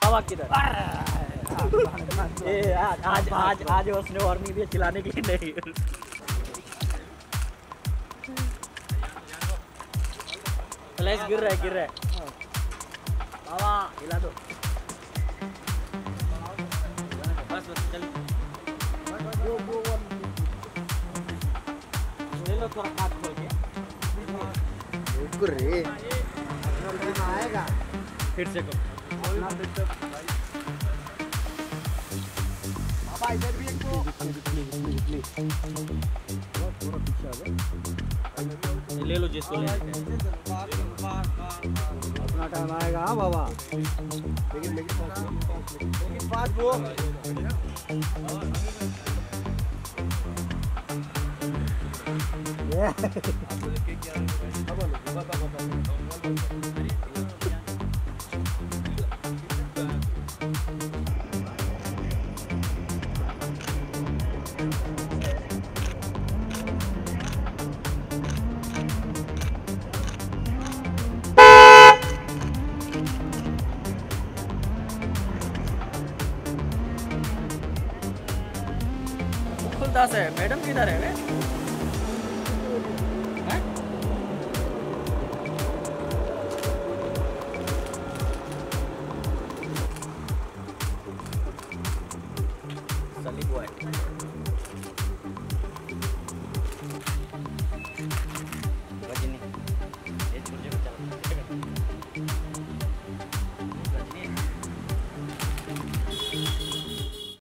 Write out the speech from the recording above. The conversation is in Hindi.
बाबा किधर? आज उसने वार्निंग दिया चिल्लाने के लिए नहीं। फ्लैश गिर रहा है। बाबा हिला दो। बस चल। ले लो थोड़ा हाथ खोल के। रे आएगा फिर से करो। बाबा इधर भी एक ले लो जिसको ले। अपना टाइम आएगा। हाँ बाबा लेकिन बात वो खुलदास है। मैडम किधर है?